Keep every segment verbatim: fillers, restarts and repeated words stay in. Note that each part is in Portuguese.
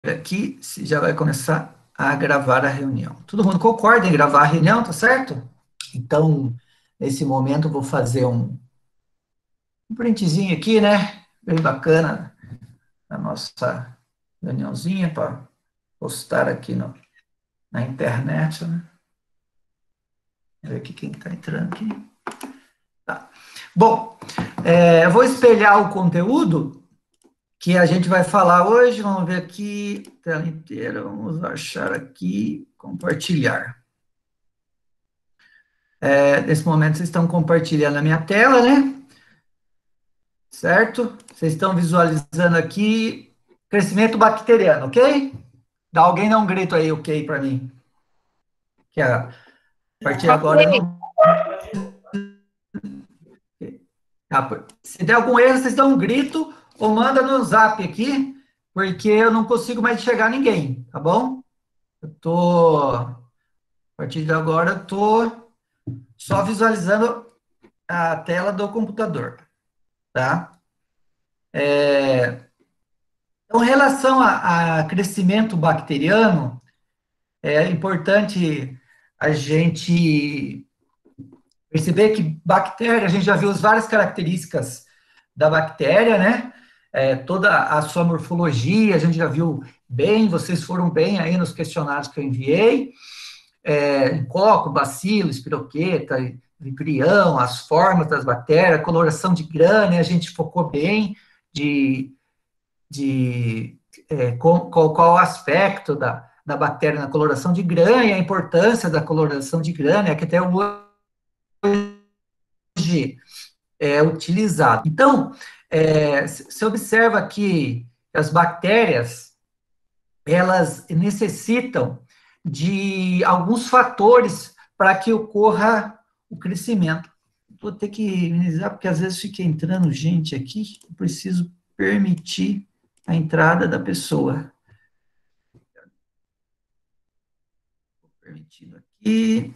aqui, se já vai começar a gravar a reunião. Todo mundo concorda em gravar a reunião, tá certo? Então, nesse momento, eu vou fazer um, um printzinho aqui, né? Bem bacana, a nossa reuniãozinha para postar aqui no, na internet, né? Ver aqui quem está entrando aqui. Tá. Bom, é, eu vou espelhar o conteúdo que a gente vai falar hoje. Vamos ver aqui, tela inteira, vamos achar aqui, compartilhar. É, nesse momento, vocês estão compartilhando a minha tela, né? Certo? Vocês estão visualizando aqui crescimento bacteriano, ok? Dá alguém dá um grito aí, ok, para mim. Que a, a partir de agora Ok. não. Se der algum erro, vocês dão um grito ou manda no zap aqui, porque eu não consigo mais enxergar ninguém, tá bom? Eu tô, a partir de agora, eu tô só visualizando a tela do computador, tá? É, então, em relação a, a crescimento bacteriano, é importante a gente perceber que bactéria, a gente já viu as várias características da bactéria, né? É, toda a sua morfologia, a gente já viu bem, vocês foram bem aí nos questionários que eu enviei. É, coco, bacilo, espiroqueta, vibrião, as formas das bactérias, coloração de grânia, a gente focou bem de, de é, com, qual, qual o aspecto da, da bactéria na coloração de grânia, a importância da coloração de grânia, que até hoje é utilizado. Então, é, se observa que as bactérias, elas necessitam de alguns fatores para que ocorra o crescimento. Vou ter que minimizar, porque às vezes fica entrando gente aqui, eu preciso permitir a entrada da pessoa. Permitido aqui.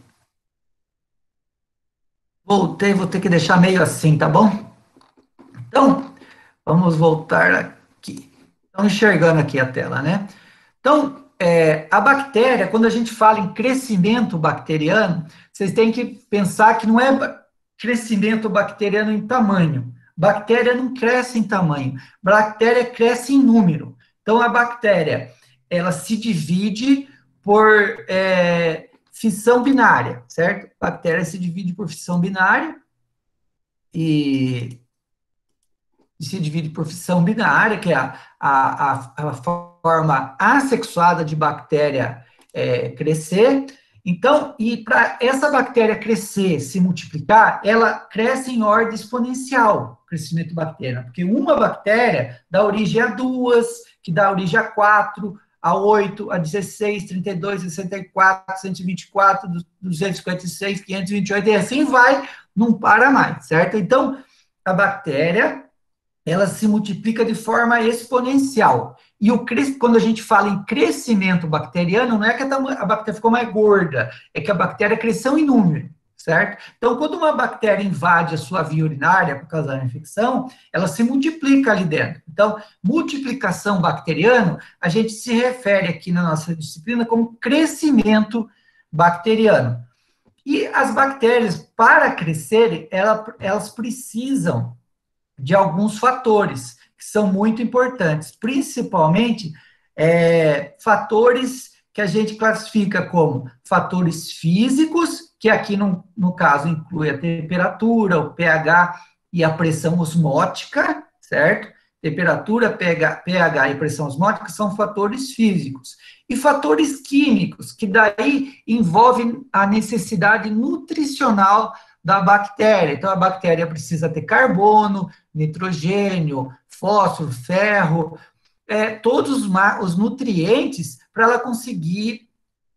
Voltei, vou ter que deixar meio assim, tá bom? Então, vamos voltar aqui. Estão enxergando aqui a tela, né? Então, é, a bactéria, quando a gente fala em crescimento bacteriano, vocês têm que pensar que não é crescimento bacteriano em tamanho. Bactéria não cresce em tamanho, bactéria cresce em número. Então, a bactéria, ela se divide por é, fissão binária, certo? A bactéria se divide por fissão binária e se divide por fissão binária, que é a, a, a forma assexuada de bactéria é, crescer. Então, e para essa bactéria crescer, se multiplicar, ela cresce em ordem exponencial, o crescimento bacteriano, porque uma bactéria dá origem a duas, que dá origem a quatro, a oito, a dezesseis, trinta e dois, sessenta e quatro, cento e vinte e quatro, duzentos e cinquenta e seis, quinhentos e vinte e oito, e assim vai, não para mais, certo? Então, a bactéria ela se multiplica de forma exponencial. E o quando a gente fala em crescimento bacteriano, não é que a bactéria ficou mais gorda, é que a bactéria cresceu em número, certo? Então, quando uma bactéria invade a sua via urinária por causa da infecção, ela se multiplica ali dentro. Então, multiplicação bacteriana, a gente se refere aqui na nossa disciplina como crescimento bacteriano. E as bactérias, para crescerem, elas precisam de alguns fatores que são muito importantes, principalmente é, fatores que a gente classifica como fatores físicos, que aqui no, no caso inclui a temperatura, o pH e a pressão osmótica, certo? Temperatura, pH, pH e pressão osmótica são fatores físicos. E fatores químicos, que daí envolvem a necessidade nutricional da bactéria. Então, a bactéria precisa ter carbono, nitrogênio, fósforo, ferro, é, todos os, os nutrientes para ela conseguir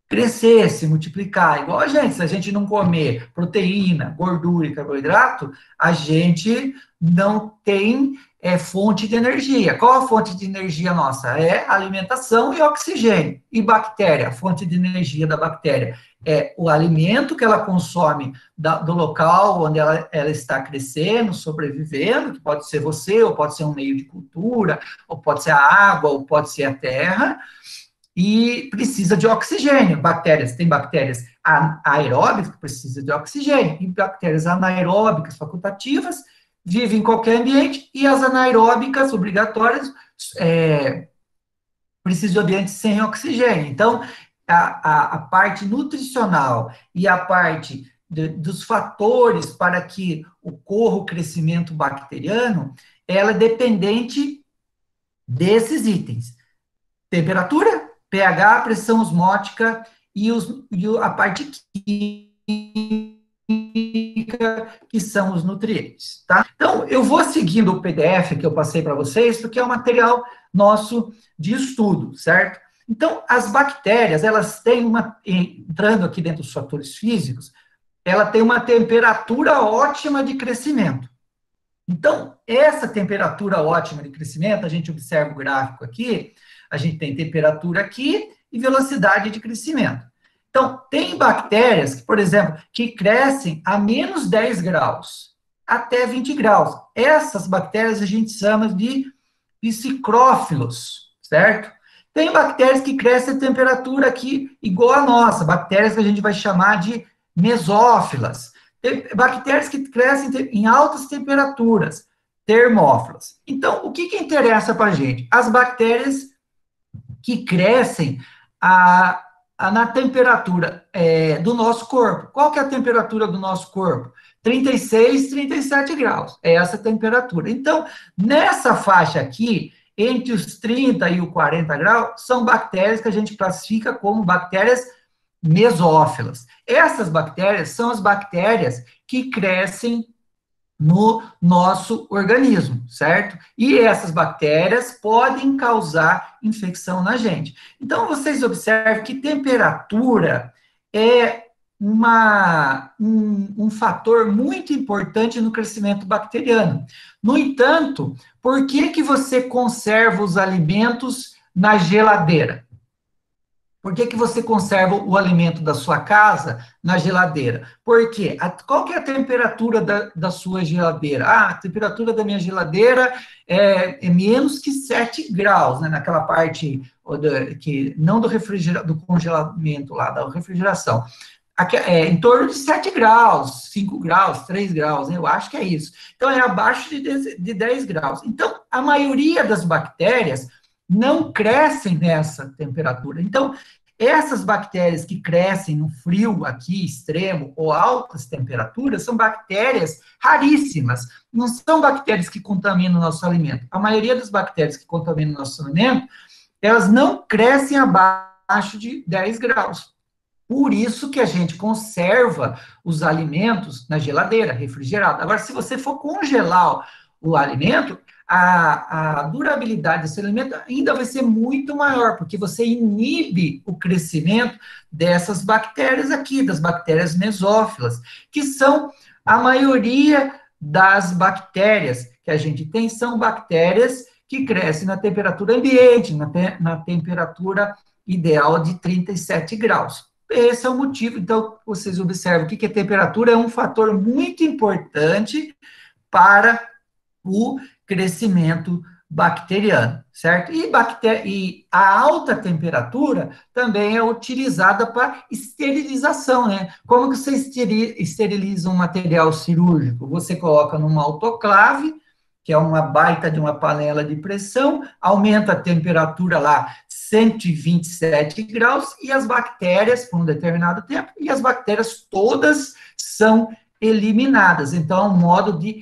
crescer, se multiplicar. Igual a gente, se a gente não comer proteína, gordura e carboidrato, a gente não tem é, fonte de energia. Qual a fonte de energia nossa? É alimentação e oxigênio. E bactéria, a fonte de energia da bactéria é o alimento que ela consome da, do local onde ela, ela está crescendo, sobrevivendo, que pode ser você, ou pode ser um meio de cultura, ou pode ser a água, ou pode ser a terra, e precisa de oxigênio. Bactérias, tem bactérias aeróbicas que precisam de oxigênio, e bactérias anaeróbicas facultativas vivem em qualquer ambiente, e as anaeróbicas obrigatórias é, precisam de ambiente sem oxigênio. Então, a, a, a parte nutricional e a parte de, dos fatores para que ocorra o crescimento bacteriano, ela é dependente desses itens. Temperatura, pH, pressão osmótica e, os, e a parte química, que são os nutrientes, tá? Então, eu vou seguindo o P D F que eu passei para vocês, porque é um material nosso de estudo, certo? Então, as bactérias, elas têm uma, entrando aqui dentro dos fatores físicos, ela tem uma temperatura ótima de crescimento. Então, essa temperatura ótima de crescimento, a gente observa o gráfico aqui, a gente tem temperatura aqui e velocidade de crescimento. Então, tem bactérias, que, por exemplo, que crescem a menos dez graus, até vinte graus. Essas bactérias a gente chama de psicrófilos, certo? Tem bactérias que crescem a temperatura aqui igual a nossa, bactérias que a gente vai chamar de mesófilas. Tem bactérias que crescem em altas temperaturas, termófilas. Então, o que, que interessa para a gente? As bactérias que crescem a, a, na temperatura é, do nosso corpo. Qual que é a temperatura do nosso corpo? trinta e seis, trinta e sete graus. É essa temperatura. Então, nessa faixa aqui, entre os trinta e os quarenta graus, são bactérias que a gente classifica como bactérias mesófilas. Essas bactérias são as bactérias que crescem no nosso organismo, certo? E essas bactérias podem causar infecção na gente. Então, vocês observam que temperatura é uma, um, um fator muito importante no crescimento bacteriano. No entanto, por que que você conserva os alimentos na geladeira? Por que que você conserva o alimento da sua casa na geladeira? Por quê? A, qual que é a temperatura da, da sua geladeira? Ah, a temperatura da minha geladeira é, é menos que sete graus, né? Naquela parte do, que, não do refrigerador, do congelamento lá, da refrigeração. Aqui, é, em torno de sete graus, cinco graus, três graus, né? Eu acho que é isso. Então, é abaixo de, de dez graus. Então, a maioria das bactérias não crescem nessa temperatura. Então, essas bactérias que crescem no frio aqui, extremo, ou altas temperaturas, são bactérias raríssimas. Não são bactérias que contaminam o nosso alimento. A maioria das bactérias que contaminam o nosso alimento, elas não crescem abaixo de dez graus. Por isso que a gente conserva os alimentos na geladeira, refrigerado. Agora, se você for congelar o alimento, a, a durabilidade desse alimento ainda vai ser muito maior, porque você inibe o crescimento dessas bactérias aqui, das bactérias mesófilas, que são a maioria das bactérias que a gente tem, são bactérias que crescem na temperatura ambiente, na, te, na temperatura ideal de trinta e sete graus. Esse é o motivo, então, vocês observam que a temperatura é um fator muito importante para o crescimento bacteriano, certo? E, bacter... e a alta temperatura também é utilizada para esterilização, né? Como que você esteriliza um material cirúrgico? Você coloca numa autoclave, que é uma baita de uma panela de pressão, aumenta a temperatura lá cento e vinte e sete graus, e as bactérias, por um determinado tempo, e as bactérias todas são eliminadas. Então, é um modo de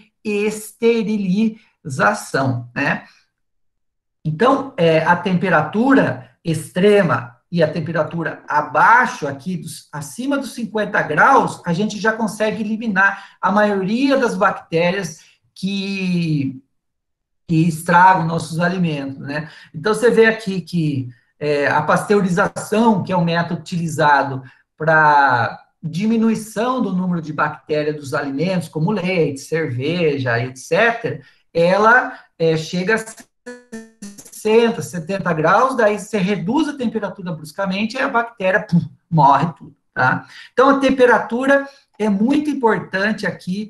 esterilização, né? Então, é, a temperatura extrema e a temperatura abaixo aqui, dos, acima dos cinquenta graus, a gente já consegue eliminar a maioria das bactérias que, que estragam nossos alimentos, né? Então, você vê aqui que é, a pasteurização, que é um método utilizado para diminuição do número de bactérias dos alimentos, como leite, cerveja, etcétera, ela é, chega a sessenta, setenta graus, daí você reduz a temperatura bruscamente e a bactéria pum, morre tudo, tá? Então, a temperatura é muito importante aqui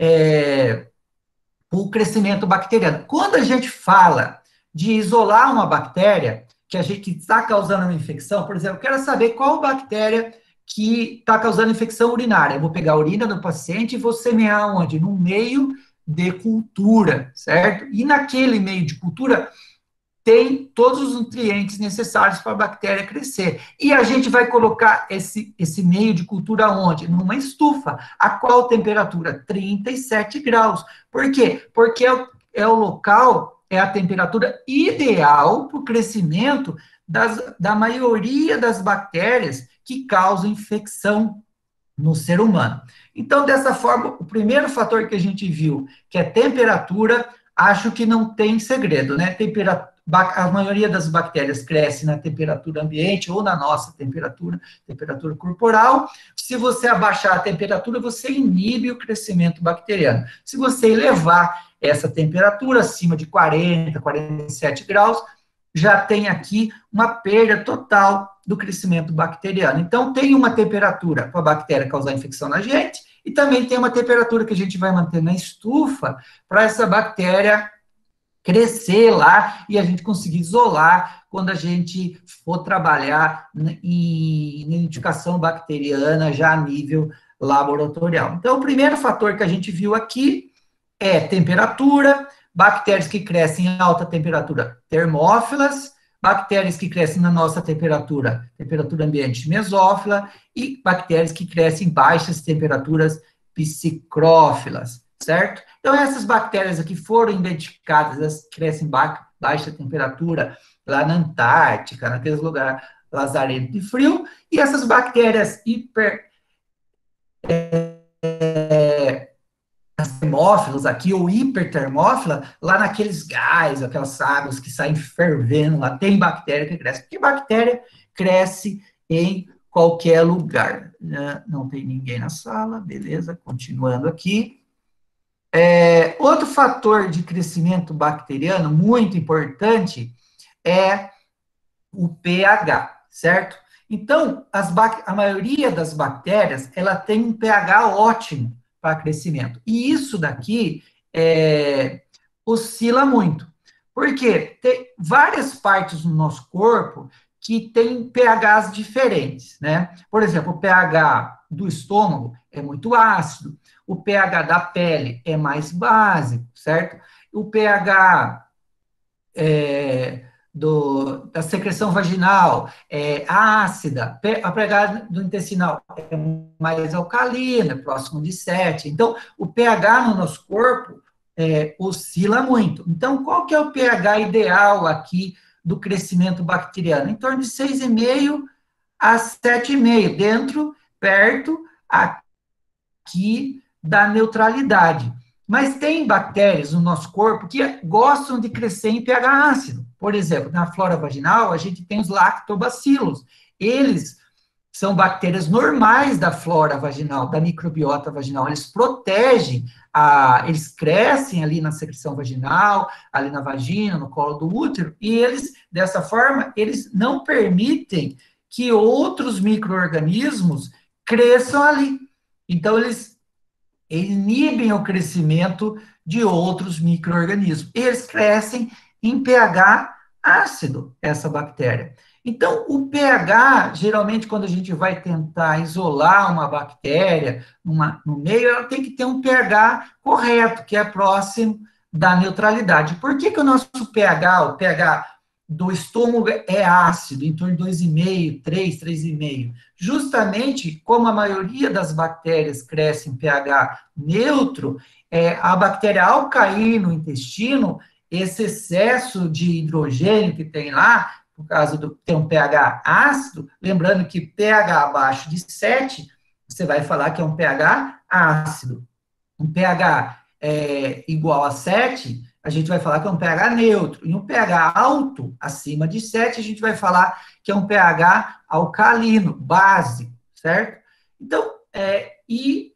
é, o crescimento bacteriano. Quando a gente fala de isolar uma bactéria que a gente está causando uma infecção, por exemplo, eu quero saber qual bactéria que está causando infecção urinária. Eu vou pegar a urina do paciente e vou semear onde? No meio de cultura, certo? E naquele meio de cultura tem todos os nutrientes necessários para a bactéria crescer. E a gente vai colocar esse, esse meio de cultura onde? Numa estufa. A qual temperatura? trinta e sete graus. Por quê? Porque é o, é o local, é a temperatura ideal para o crescimento das, da maioria das bactérias que causam infecção no ser humano. Então, dessa forma, o primeiro fator que a gente viu, que é temperatura, acho que não tem segredo, né? Temperatura, a maioria das bactérias cresce na temperatura ambiente ou na nossa temperatura, temperatura corporal. Se você abaixar a temperatura, você inibe o crescimento bacteriano. Se você elevar essa temperatura acima de quarenta, quarenta e sete graus, já tem aqui uma perda total do crescimento bacteriano. Então, tem uma temperatura para a bactéria causar infecção na gente, e também tem uma temperatura que a gente vai manter na estufa para essa bactéria crescer lá e a gente conseguir isolar quando a gente for trabalhar em identificação bacteriana já a nível laboratorial. Então, o primeiro fator que a gente viu aqui é temperatura, bactérias que crescem em alta temperatura, termófilas, bactérias que crescem na nossa temperatura, temperatura ambiente mesófila, e bactérias que crescem em baixas temperaturas, psicrófilas, certo? Então, essas bactérias aqui foram identificadas, elas crescem em ba baixa temperatura, lá na Antártica, naqueles lugares lazarento e frio, e essas bactérias hiper... É, termófilos aqui, ou hipertermófila, lá naqueles gás, aquelas águas que saem fervendo, lá tem bactéria que cresce, porque bactéria cresce em qualquer lugar. Não tem ninguém na sala, beleza, continuando aqui. É, outro fator de crescimento bacteriano muito importante é o pH, certo? Então, as a maioria das bactérias, ela tem um pH ótimo para crescimento. E isso daqui é, oscila muito. Porque tem várias partes do nosso corpo que tem pHs diferentes, né? Por exemplo, o pH do estômago é muito ácido, o pH da pele é mais básico, certo? O pH é, do, da secreção vaginal é ácida, a pH do intestinal é mais alcalina, próximo de sete. Então, o pH no nosso corpo é, oscila muito. Então, qual que é o pH ideal aqui do crescimento bacteriano? Em torno de seis vírgula cinco a sete vírgula cinco, dentro, perto aqui da neutralidade. Mas tem bactérias no nosso corpo que gostam de crescer em pH ácido. Por exemplo, na flora vaginal, a gente tem os lactobacilos. Eles são bactérias normais da flora vaginal, da microbiota vaginal. Eles protegem, a, eles crescem ali na secreção vaginal, ali na vagina, no colo do útero, e eles, dessa forma, eles não permitem que outros micro-organismos cresçam ali. Então, eles inibem o crescimento de outros micro-organismos. Eles crescem em pH ácido, essa bactéria. Então, o pH, geralmente, quando a gente vai tentar isolar uma bactéria numa, no meio, ela tem que ter um pH correto, que é próximo da neutralidade. Por que que o nosso pH, o pH do estômago é ácido, em torno de dois vírgula cinco, três, três vírgula cinco? Justamente, como a maioria das bactérias cresce em pH neutro, é, a bactéria, ao cair no intestino, esse excesso de hidrogênio que tem lá, por causa do ter um pH ácido, lembrando que pH abaixo de sete, você vai falar que é um pH ácido. Um pH é, igual a sete, a gente vai falar que é um pH neutro. E um pH alto, acima de sete, a gente vai falar que é um pH alcalino, básico, certo? Então, é, e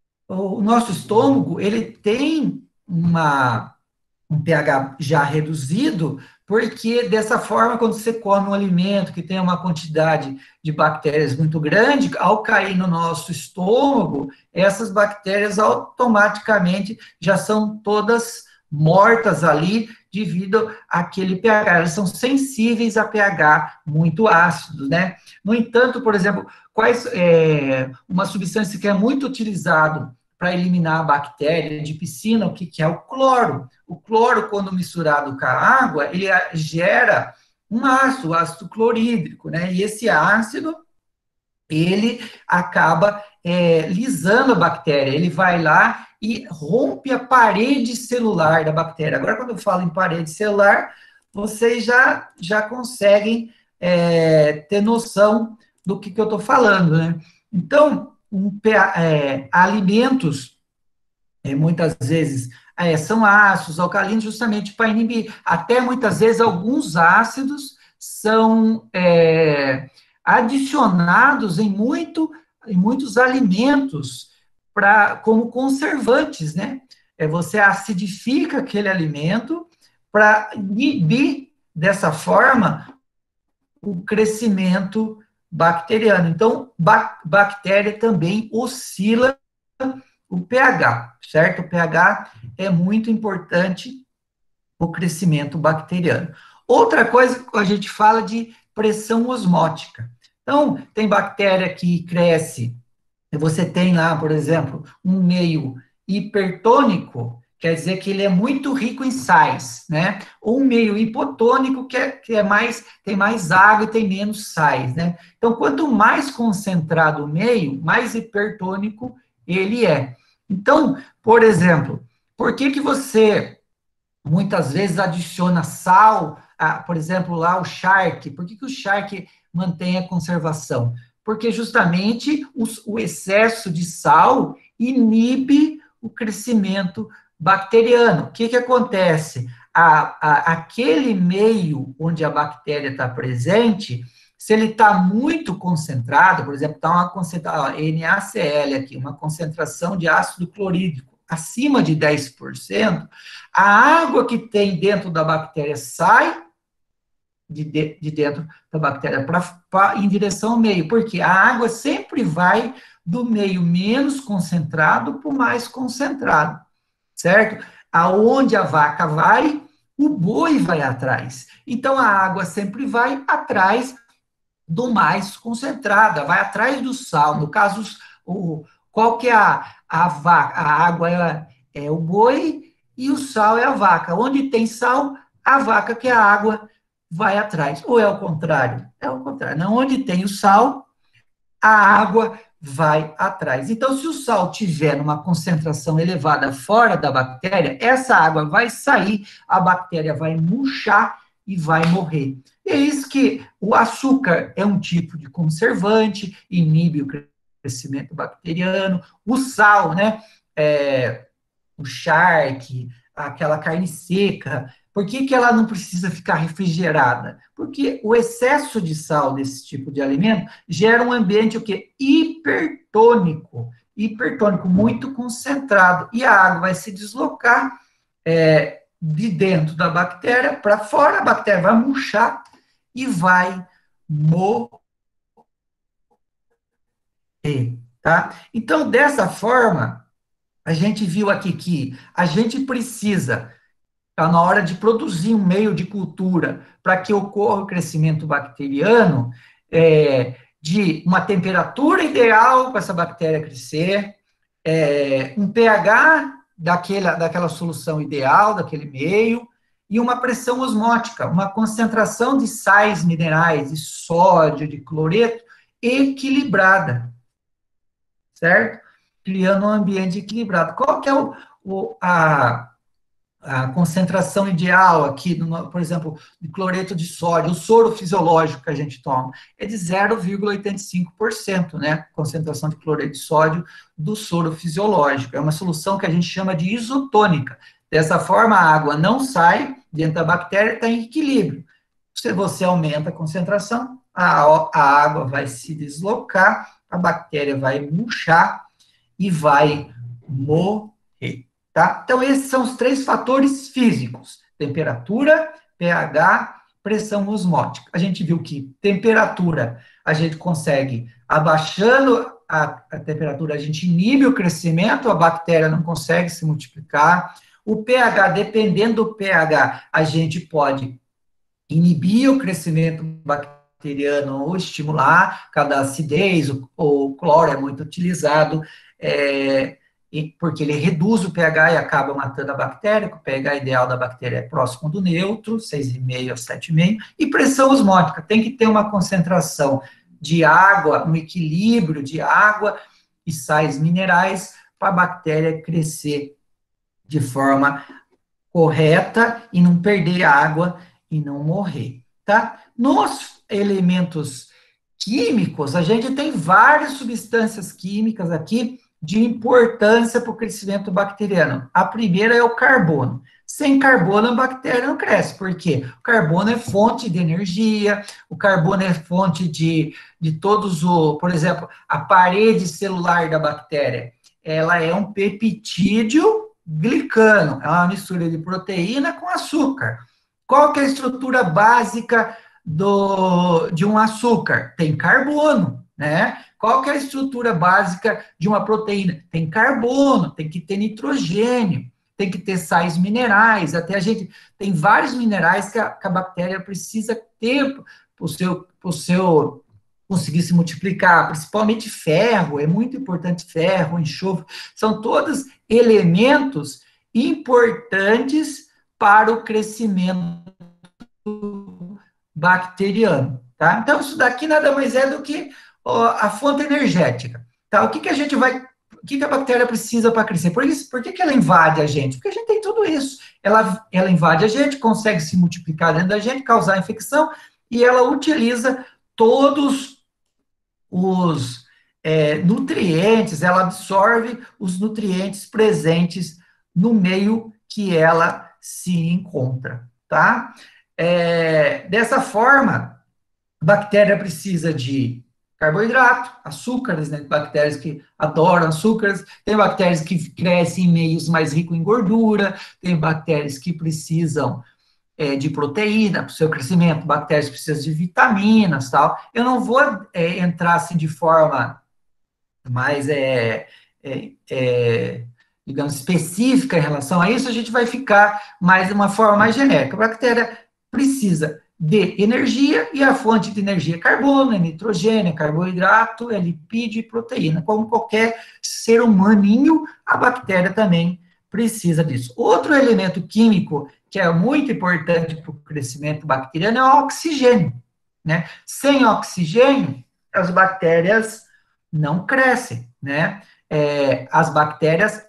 o nosso estômago, ele tem uma, um pH já reduzido, porque dessa forma, quando você come um alimento que tem uma quantidade de bactérias muito grande, ao cair no nosso estômago, essas bactérias automaticamente já são todas mortas ali devido àquele pH. Elas são sensíveis a pH muito ácidos, né? No entanto, por exemplo, quais é, uma substância que é muito utilizado para eliminar a bactéria de piscina, o que, que é o cloro. O cloro, quando misturado com a água, ele gera um ácido, o ácido clorídrico, né? E esse ácido, ele acaba é, lisando a bactéria, ele vai lá e rompe a parede celular da bactéria. Agora, quando eu falo em parede celular, vocês já, já conseguem é, ter noção do que, que eu estou falando, né? Então, um, é, alimentos, é, muitas vezes, é, são ácidos, alcalinos, justamente para inibir. Até, muitas vezes, alguns ácidos são é, adicionados em, muito, em muitos alimentos pra, como conservantes, né? É, você acidifica aquele alimento para inibir, dessa forma, o crescimento bacteriano. Então, ba bactéria também oscila o pH, certo? O pH é muito importante o crescimento bacteriano. Outra coisa que a gente fala de pressão osmótica. Então, tem bactéria que cresce, você tem lá, por exemplo, um meio hipertônico, quer dizer que ele é muito rico em sais, né? Ou um meio hipotônico, que é, que é mais, tem mais água e tem menos sais, né? Então, quanto mais concentrado o meio, mais hipertônico ele é. Então, por exemplo, por que que você muitas vezes adiciona sal, a, por exemplo, lá o charque? Por que que o charque mantém a conservação? Porque justamente os, o excesso de sal inibe o crescimento bacteriano. O que que acontece? A, a, aquele meio onde a bactéria está presente, se ele está muito concentrado, por exemplo, está uma concentração, NaCl aqui, uma concentração de ácido clorídrico acima de dez por cento, a água que tem dentro da bactéria sai de, de, de dentro da bactéria pra, pra, em direção ao meio, porque a água sempre vai do meio menos concentrado para o mais concentrado, certo? Aonde a vaca vai, o boi vai atrás. Então, a água sempre vai atrás do mais concentrada, vai atrás do sal. No caso, o, qual que é a, a vaca? A água é, é o boi e o sal é a vaca. Onde tem sal, a vaca, que é a água, vai atrás. Ou é o contrário? É o contrário. Não, onde tem o sal, a água vai atrás. Então, se o sal tiver numa concentração elevada fora da bactéria, essa água vai sair, a bactéria vai murchar e vai morrer. E é isso que o açúcar é um tipo de conservante, inibe o crescimento bacteriano, o sal, né, é, o charque, aquela carne seca, por que que ela não precisa ficar refrigerada? Porque o excesso de sal desse tipo de alimento gera um ambiente o quê? Hipertônico, hipertônico, muito concentrado, e a água vai se deslocar é, de dentro da bactéria para fora, a bactéria vai murchar e vai morrer, tá? Então, dessa forma, a gente viu aqui que a gente precisa, tá, na hora de produzir um meio de cultura para que ocorra o crescimento bacteriano, é, de uma temperatura ideal para essa bactéria crescer, é, um pH daquela, daquela solução ideal, daquele meio, e uma pressão osmótica, uma concentração de sais minerais, de sódio, de cloreto, equilibrada, certo? Criando um ambiente equilibrado. Qual que é o, o, a, a concentração ideal aqui, no, por exemplo, de cloreto de sódio, o soro fisiológico que a gente toma, é de zero vírgula oitenta e cinco por cento, né? Concentração de cloreto de sódio do soro fisiológico. É uma solução que a gente chama de isotônica. Dessa forma, a água não sai dentro da bactéria, está em equilíbrio. Se você aumenta a concentração, a, a água vai se deslocar, a bactéria vai murchar e vai morrer, tá? Então, esses são os três fatores físicos: temperatura, pH, pressão osmótica. A gente viu que temperatura a gente consegue, abaixando a, a temperatura, a gente inibe o crescimento, a bactéria não consegue se multiplicar. O pH, dependendo do pH, a gente pode inibir o crescimento bacteriano ou estimular, cada acidez, o, o cloro é muito utilizado, é, porque ele reduz o pH e acaba matando a bactéria, o pH ideal da bactéria é próximo do neutro, seis vírgula cinco a sete vírgula cinco, e pressão osmótica, tem que ter uma concentração de água, um equilíbrio de água e sais minerais para a bactéria crescer de forma correta e não perder água e não morrer, tá? Nos elementos químicos, a gente tem várias substâncias químicas aqui de importância para o crescimento bacteriano. A primeira é o carbono. Sem carbono, a bactéria não cresce. Por quê? O carbono é fonte de energia, o carbono é fonte de, de todos o... Por exemplo, a parede celular da bactéria, ela é um peptídeo glicano, é uma mistura de proteína com açúcar. Qual que é a estrutura básica do, de um açúcar? Tem carbono, né? Qual que é a estrutura básica de uma proteína? Tem carbono, tem que ter nitrogênio, tem que ter sais minerais, até a gente tem vários minerais que a, que a bactéria precisa ter para o seu, pro seu conseguir se multiplicar, principalmente ferro, é muito importante ferro, enxofre, são todos elementos importantes para o crescimento bacteriano, tá? Então, isso daqui nada mais é do que ó, a fonte energética, tá? O que que a gente vai, o que que a bactéria precisa para crescer? Por isso, por que que ela invade a gente? Porque a gente tem tudo isso. Ela, ela invade a gente, consegue se multiplicar dentro da gente, causar infecção, e ela utiliza todos os é, nutrientes, ela absorve os nutrientes presentes no meio que ela se encontra, tá? É, dessa forma, a bactéria precisa de carboidrato, açúcares, né? Bactérias que adoram açúcares, tem bactérias que crescem em meios mais ricos em gordura, tem bactérias que precisam é, de proteína para o seu crescimento, bactérias que precisam de vitaminas, tal. Eu não vou é, entrar assim de forma mais, é, é, é, digamos, específica em relação a isso, a gente vai ficar mais de uma forma mais genérica. A bactéria precisa de energia, e a fonte de energia é carbono, é nitrogênio, é carboidrato, é lipídio e proteína. Como qualquer ser humaninho, a bactéria também precisa disso. Outro elemento químico que é muito importante para o crescimento bacteriano é o oxigênio, né? Sem oxigênio, as bactérias não crescem, né? É, as bactérias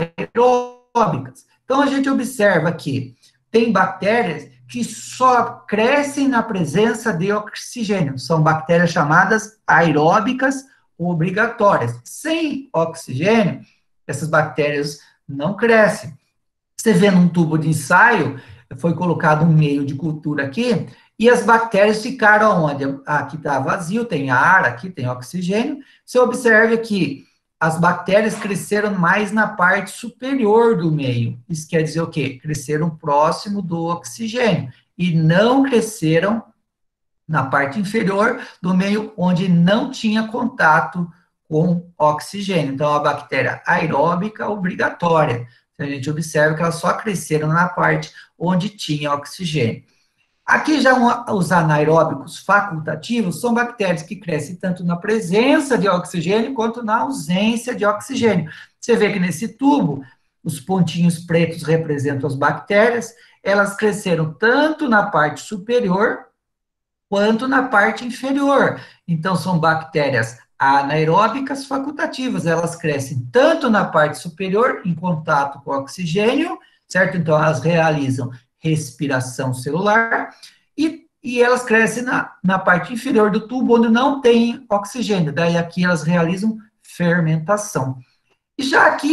aeróbicas. Então, a gente observa que tem bactérias que só crescem na presença de oxigênio. São bactérias chamadas aeróbicas obrigatórias. Sem oxigênio, essas bactérias não crescem. Você vê num tubo de ensaio, foi colocado um meio de cultura aqui, e as bactérias ficaram onde? Aqui está vazio, tem ar, aqui tem oxigênio. Você observa que as bactérias cresceram mais na parte superior do meio. Isso quer dizer o quê? Cresceram próximo do oxigênio e não cresceram na parte inferior do meio, onde não tinha contato com oxigênio. Então, a bactéria aeróbica obrigatória. A gente observa que elas só cresceram na parte onde tinha oxigênio. Aqui já os anaeróbicos facultativos são bactérias que crescem tanto na presença de oxigênio quanto na ausência de oxigênio. Você vê que nesse tubo, os pontinhos pretos representam as bactérias, elas cresceram tanto na parte superior quanto na parte inferior. Então, são bactérias anaeróbicas facultativas, elas crescem tanto na parte superior, em contato com o oxigênio, certo? Então, elas realizam respiração celular, e, e elas crescem na, na parte inferior do tubo, onde não tem oxigênio, daí aqui elas realizam fermentação. E já aqui,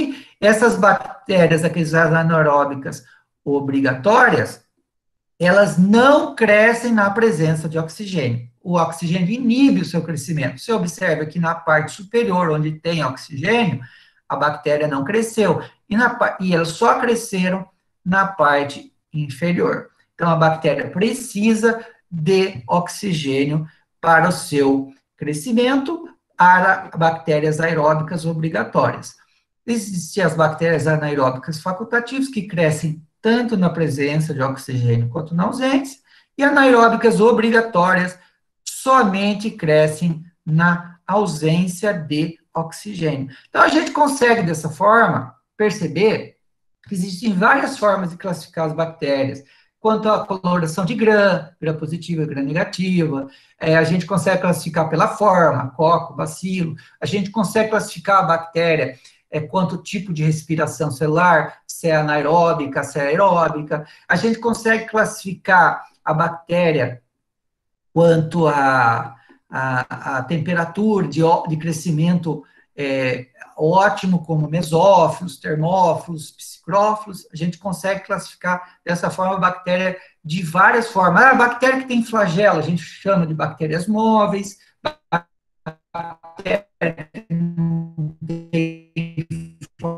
essas bactérias, aquelas anaeróbicas obrigatórias, elas não crescem na presença de oxigênio. O oxigênio inibe o seu crescimento. Você observa que na parte superior, onde tem oxigênio, a bactéria não cresceu, e, na, e elas só cresceram na parte inferior. Então, a bactéria precisa de oxigênio para o seu crescimento, para bactérias aeróbicas obrigatórias. Existem as bactérias anaeróbicas facultativas, que crescem tanto na presença de oxigênio quanto na ausência, e anaeróbicas obrigatórias somente crescem na ausência de oxigênio. Então, a gente consegue, dessa forma, perceber que existem várias formas de classificar as bactérias. Quanto à coloração de Gram, Gram positiva, Gram negativa, é, a gente consegue classificar pela forma, coco, bacilo, a gente consegue classificar a bactéria é, quanto tipo de respiração celular, se é anaeróbica, se é aeróbica, a gente consegue classificar a bactéria quanto a, a, a temperatura de, de crescimento é, ótimo, como mesófilos, termófilos, psicrófilos, a gente consegue classificar dessa forma a bactéria de várias formas. Ah, a bactéria que tem flagelo, a gente chama de bactérias móveis, bactéria que não tem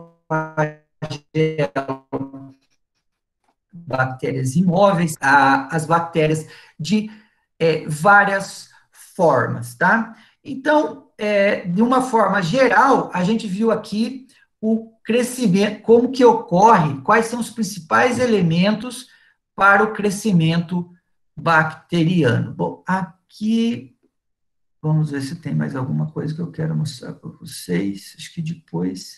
flagelo, bactérias imóveis, as bactérias de é, várias formas, tá? Então, é, de uma forma geral, a gente viu aqui o crescimento, como que ocorre, quais são os principais elementos para o crescimento bacteriano. Bom, aqui, vamos ver se tem mais alguma coisa que eu quero mostrar para vocês, acho que depois...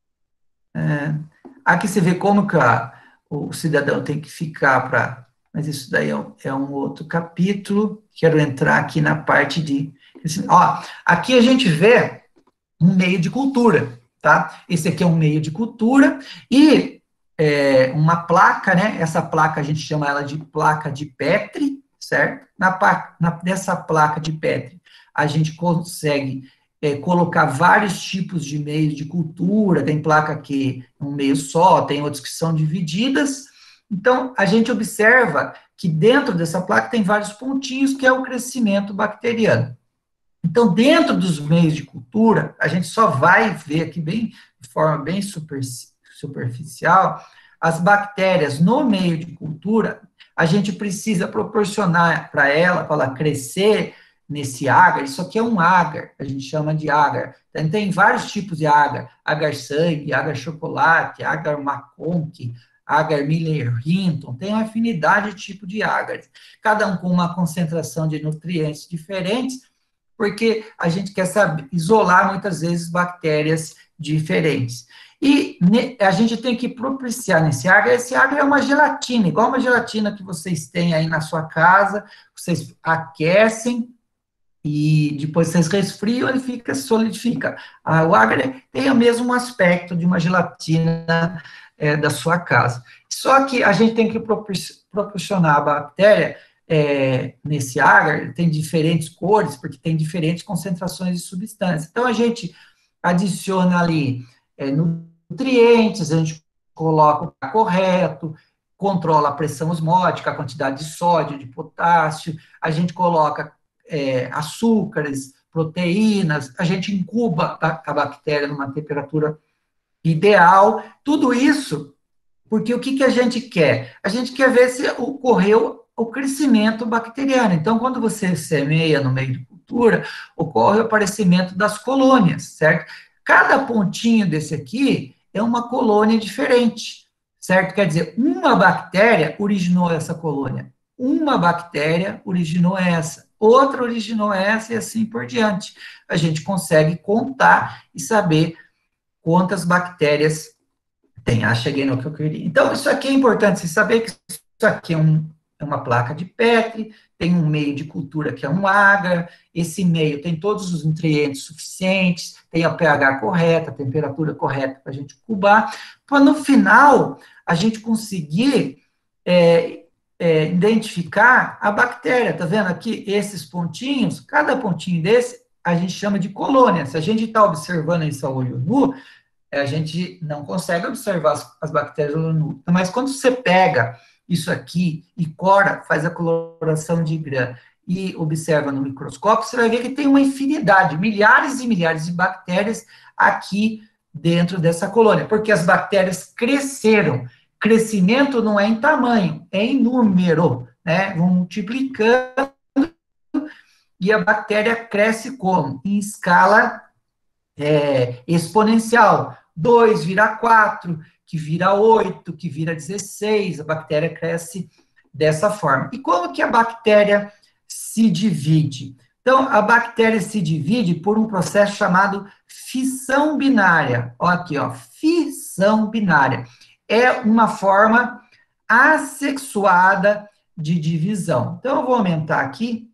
É, aqui você vê como que a, o cidadão tem que ficar para... Mas isso daí é um, é um outro capítulo, quero entrar aqui na parte de... Ó, aqui a gente vê um meio de cultura, tá? Esse aqui é um meio de cultura e é, uma placa, né? Essa placa a gente chama ela de placa de Petri, certo? Na, na, nessa placa de Petri, a gente consegue é, colocar vários tipos de meios de cultura, tem placa que é um meio só, tem outras que são divididas. Então, a gente observa que dentro dessa placa tem vários pontinhos, que é o crescimento bacteriano. Então, dentro dos meios de cultura, a gente só vai ver aqui bem, de forma bem super, superficial, as bactérias no meio de cultura, a gente precisa proporcionar para ela, para ela crescer nesse agar, isso aqui é um agar, a gente chama de agar. Então, tem vários tipos de agar, agar sangue, agar chocolate, agar maconque, agar Miller-Hinton, tem uma afinidade de tipo de agares, cada um com uma concentração de nutrientes diferentes, porque a gente quer saber, isolar muitas vezes bactérias diferentes. E a gente tem que propiciar nesse agar, esse agar é uma gelatina, igual uma gelatina que vocês têm aí na sua casa, vocês aquecem, e depois vocês resfriam, ele fica, solidifica. Ah, o agar tem o mesmo aspecto de uma gelatina é, da sua casa. Só que a gente tem que proporcionar a bactéria É, nesse agar, tem diferentes cores, porque tem diferentes concentrações de substâncias. Então, a gente adiciona ali é, nutrientes, a gente coloca o correto, controla a pressão osmótica, a quantidade de sódio, de potássio, a gente coloca é, açúcares, proteínas, a gente incuba a, a bactéria numa temperatura ideal, tudo isso, porque o que, que a gente quer? A gente quer ver se ocorreu o crescimento bacteriano. Então, quando você semeia no meio de cultura, ocorre o aparecimento das colônias, certo? Cada pontinho desse aqui é uma colônia diferente, certo? Quer dizer, uma bactéria originou essa colônia, uma bactéria originou essa, outra originou essa e assim por diante. A gente consegue contar e saber quantas bactérias tem. Ah, cheguei no que eu queria. Então, isso aqui é importante, você saber que isso aqui é um é uma placa de Petri, tem um meio de cultura que é um agar, esse meio tem todos os nutrientes suficientes, tem a pH correta, a temperatura correta para a gente cubar, para no final a gente conseguir é, é, identificar a bactéria. Tá vendo aqui esses pontinhos? Cada pontinho desse a gente chama de colônia. Se a gente está observando isso a olho nu, a gente não consegue observar as, as bactérias no núcleo. Mas quando você pega isso aqui e cora, faz a coloração de Gram e observa no microscópio, você vai ver que tem uma infinidade, milhares e milhares de bactérias aqui dentro dessa colônia, porque as bactérias cresceram. Crescimento não é em tamanho, é em número, né? Vão multiplicando e a bactéria cresce como? Em escala é, exponencial. dois vira quatro, que vira oito, que vira dezesseis, a bactéria cresce dessa forma. E como que a bactéria se divide? Então, a bactéria se divide por um processo chamado fissão binária. Ó, aqui, ó, fissão binária. É uma forma assexuada de divisão. Então, eu vou aumentar aqui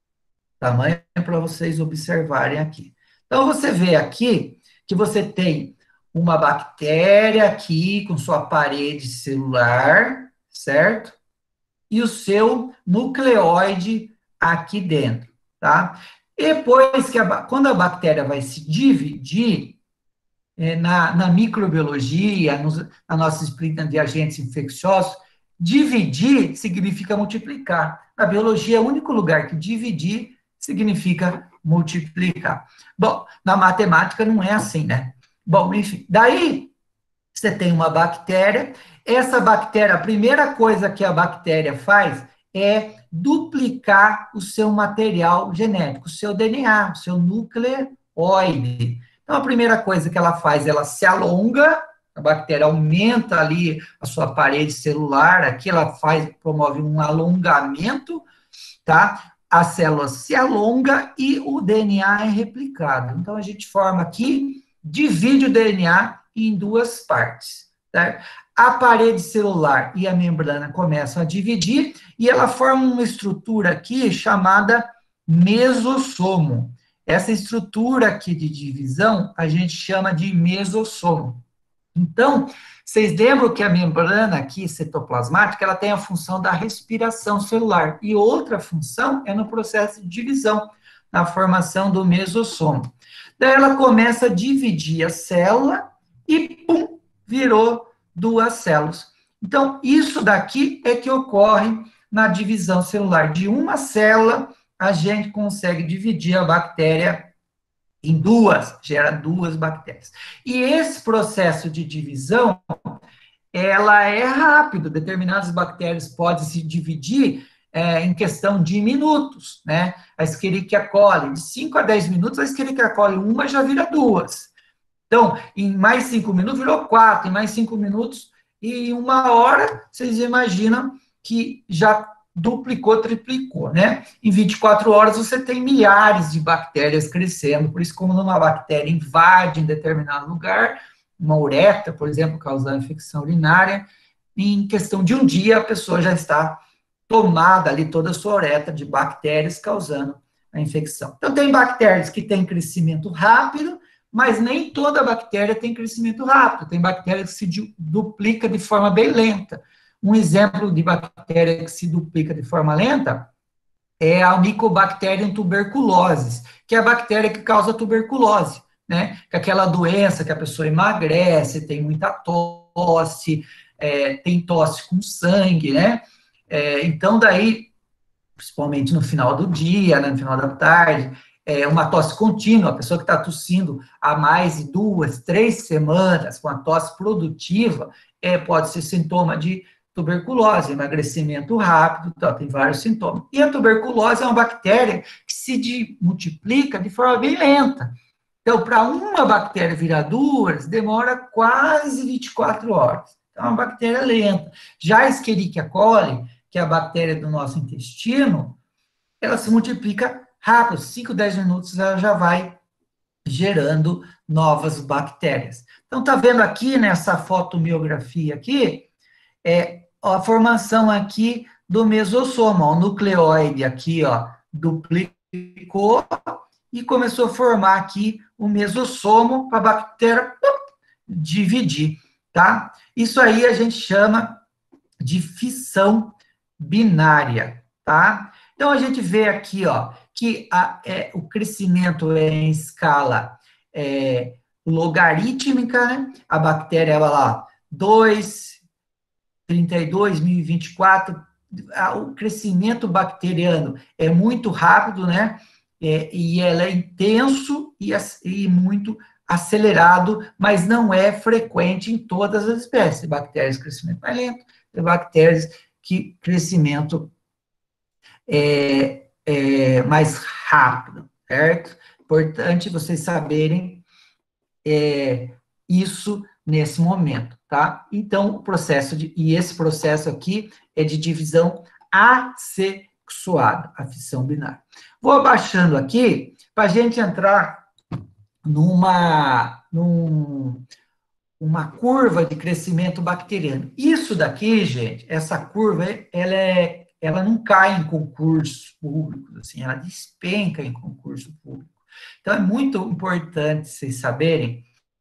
o tamanho para vocês observarem aqui. Então, você vê aqui que você tem uma bactéria aqui com sua parede celular, certo? E o seu nucleóide aqui dentro, tá? Depois que a, quando a bactéria vai se dividir, é, na, na microbiologia, nos, na nossa disciplina de agentes infecciosos, dividir significa multiplicar. Na biologia, é o único lugar que dividir significa multiplicar. Bom, na matemática não é assim, né? Bom, enfim, daí você tem uma bactéria, essa bactéria, a primeira coisa que a bactéria faz é duplicar o seu material genético, o seu D N A, o seu nucleóide. Então, a primeira coisa que ela faz, ela se alonga, a bactéria aumenta ali a sua parede celular, aqui ela faz, promove um alongamento, tá? A célula se alonga e o D N A é replicado. Então, a gente forma aqui, divide o D N A em duas partes, certo? A parede celular e a membrana começam a dividir e ela forma uma estrutura aqui chamada mesossomo. Essa estrutura aqui de divisão a gente chama de mesossomo. Então, vocês lembram que a membrana aqui citoplasmática, ela tem a função da respiração celular, e outra função é no processo de divisão, na formação do mesossomo. Daí ela começa a dividir a célula e, pum, virou duas células. Então, isso daqui é que ocorre na divisão celular. De uma célula, a gente consegue dividir a bactéria em duas, gera duas bactérias. E esse processo de divisão, ela é rápido, determinadas bactérias podem se dividir é, em questão de minutos, né? A Escherichia coli, de cinco a dez minutos, a Escherichia coli uma já vira duas. Então, em mais cinco minutos, virou quatro, em mais cinco minutos, e em uma hora, vocês imaginam que já duplicou, triplicou, né? Em vinte e quatro horas, você tem milhares de bactérias crescendo, por isso, como uma bactéria invade em determinado lugar, uma uretra, por exemplo, causando infecção urinária, em questão de um dia, a pessoa já está tomada ali toda a sua uretra de bactérias, causando a infecção. Então, tem bactérias que têm crescimento rápido, mas nem toda bactéria tem crescimento rápido. Tem bactéria que se duplica de forma bem lenta. Um exemplo de bactéria que se duplica de forma lenta é a Mycobacterium tuberculosis, que é a bactéria que causa tuberculose, né? Que é aquela doença que a pessoa emagrece, tem muita tosse, é, tem tosse com sangue, né? É, então, daí, principalmente no final do dia, né, no final da tarde, é uma tosse contínua, a pessoa que está tossindo há mais de duas, três semanas, com a tosse produtiva, é, pode ser sintoma de tuberculose, emagrecimento rápido, então, tem vários sintomas. E a tuberculose é uma bactéria que se de, multiplica de forma bem lenta. Então, para uma bactéria virar duas, demora quase vinte e quatro horas. Então, é uma bactéria lenta. Já a Escherichia coli, que é a bactéria do nosso intestino, ela se multiplica rápido, cinco, dez minutos ela já vai gerando novas bactérias. Então, tá vendo aqui nessa fotomiografia aqui, é a formação aqui do mesossomo, ó, o nucleóide aqui, ó, duplicou e começou a formar aqui o mesossomo para a bactéria pum, dividir, tá? Isso aí a gente chama de fissão binária, tá? Então, a gente vê aqui, ó, que a, é, o crescimento é em escala é, logarítmica, né? A bactéria, ela lá, dois, trinta e dois, mil e vinte e quatro, o crescimento bacteriano é muito rápido, né? É, e ela é intenso e, e muito acelerado, mas não é frequente em todas as espécies. Tem bactérias de crescimento mais lento, tem bactérias que crescimento é, é mais rápido, certo? Importante vocês saberem é, isso nesse momento, tá? Então, o processo de, e esse processo aqui é de divisão assexuada, a fissão binária. Vou abaixando aqui para a gente entrar numa, num, uma curva de crescimento bacteriano. Isso daqui, gente, essa curva, ela, é, ela não cai em concursos públicos, assim, ela despenca em concurso público. Então, é muito importante vocês saberem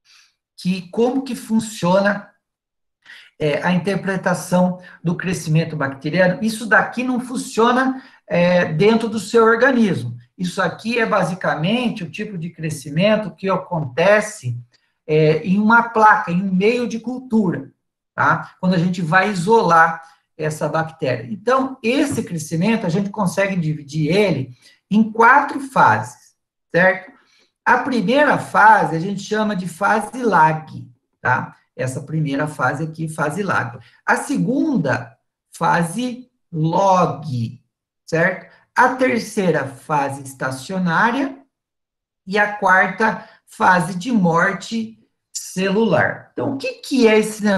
que como que funciona é, a interpretação do crescimento bacteriano. Isso daqui não funciona é, dentro do seu organismo. Isso aqui é basicamente o tipo de crescimento que acontece é, em uma placa, em um meio de cultura, tá? Quando a gente vai isolar essa bactéria. Então, esse crescimento, a gente consegue dividir ele em quatro fases, certo? A primeira fase, a gente chama de fase lag, tá? Essa primeira fase aqui, fase lag. A segunda, fase log, certo? A terceira, fase estacionária. E a quarta, fase de morte celular. Então, o que, que é esse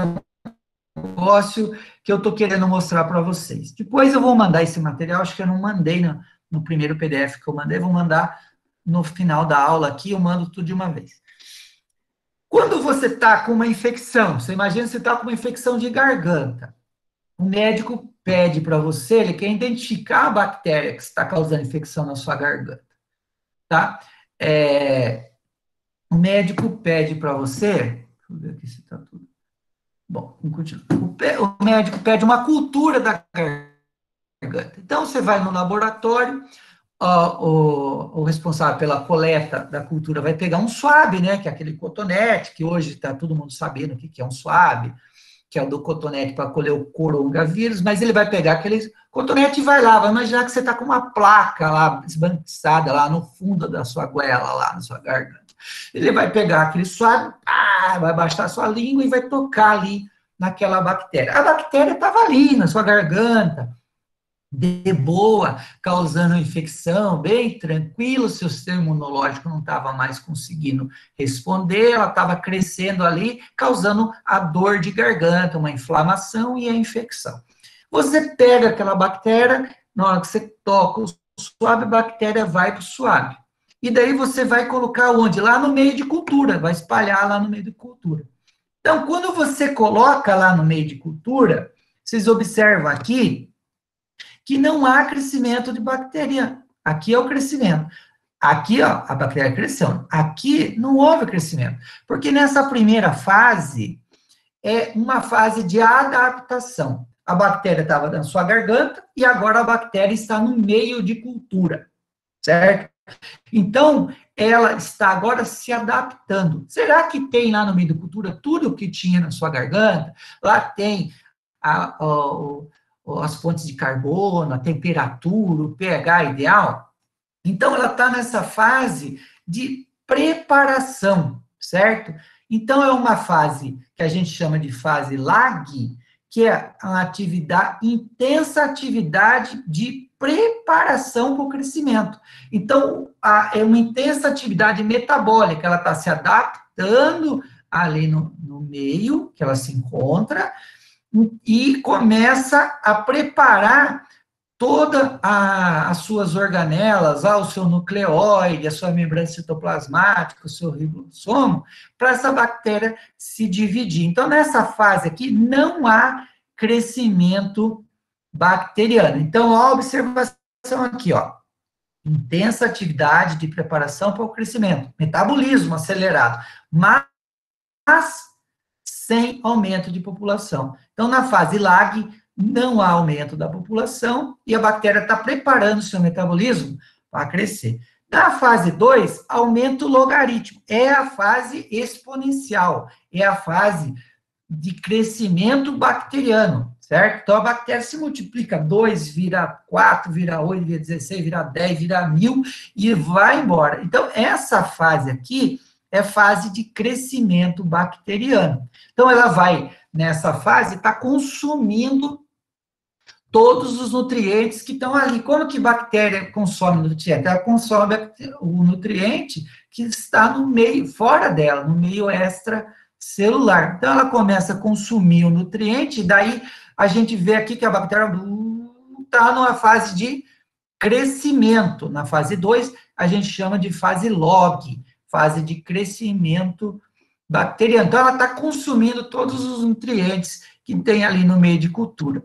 negócio que eu estou querendo mostrar para vocês? Depois eu vou mandar esse material, acho que eu não mandei no, no primeiro P D F que eu mandei, vou mandar no final da aula aqui, eu mando tudo de uma vez. Quando você está com uma infecção, você imagina que você está com uma infecção de garganta, o médico pede para você, ele quer identificar a bactéria que está causando infecção na sua garganta, tá? É, o médico pede para você, deixa eu ver aqui se está tudo. Bom, vamos continuar. O, o médico pede uma cultura da garganta. Então, você vai no laboratório, ó, o, o responsável pela coleta da cultura vai pegar um swab, né, que é aquele cotonete, que hoje está todo mundo sabendo o que, que é um swab, que é o do cotonete para colher o coronavírus, mas ele vai pegar aquele cotonete e vai lá, vai imaginar que você está com uma placa lá, esbranquiçada lá no fundo da sua goela, lá na sua garganta. Ele vai pegar aquele swab, ah, vai baixar a sua língua e vai tocar ali naquela bactéria. A bactéria estava ali na sua garganta, de boa, causando infecção, bem tranquilo, seu sistema imunológico não estava mais conseguindo responder, ela estava crescendo ali, causando a dor de garganta, uma inflamação e a infecção. Você pega aquela bactéria, na hora que você toca o swab, a bactéria vai para o swab. E daí você vai colocar onde? Lá no meio de cultura, vai espalhar lá no meio de cultura. Então, quando você coloca lá no meio de cultura, vocês observam aqui, que não há crescimento de bactéria. Aqui é o crescimento. Aqui, ó, a bactéria cresceu. Aqui não houve crescimento. Porque nessa primeira fase, é uma fase de adaptação. A bactéria estava na sua garganta e agora a bactéria está no meio de cultura. Certo? Então, ela está agora se adaptando. Será que tem lá no meio de cultura tudo o que tinha na sua garganta? Lá tem a, a, as fontes de carbono, a temperatura, o pH ideal. Então, ela está nessa fase de preparação, certo? Então, é uma fase que a gente chama de fase lag, que é a atividade, intensa atividade de preparação para o crescimento. Então, a, é uma intensa atividade metabólica, ela está se adaptando ali no, no meio que ela se encontra, e começa a preparar todas as suas organelas, ah, o seu nucleóide, a sua membrana citoplasmática, o seu ribossomo, para essa bactéria se dividir. Então, nessa fase aqui, não há crescimento bacteriano. Então, a observação aqui, ó, intensa atividade de preparação para o crescimento, metabolismo acelerado, mas sem aumento de população. Então, na fase lag, não há aumento da população e a bactéria está preparando o seu metabolismo para crescer. Na fase dois, aumenta o logaritmo. É a fase exponencial. É a fase de crescimento bacteriano, certo? Então, a bactéria se multiplica, dois vira quatro, vira oito, vira dezesseis, vira dez, vira mil, e vai embora. Então, essa fase aqui é fase de crescimento bacteriano. Então, ela vai, nessa fase, estar tá consumindo todos os nutrientes que estão ali. Como que bactéria consome nutriente? Ela consome o nutriente que está no meio, fora dela, no meio extracelular. Então, ela começa a consumir o nutriente, e daí a gente vê aqui que a bactéria está numa fase de crescimento. Na fase dois, a gente chama de fase log, fase de crescimento bacteriano. Então, ela está consumindo todos os nutrientes que tem ali no meio de cultura.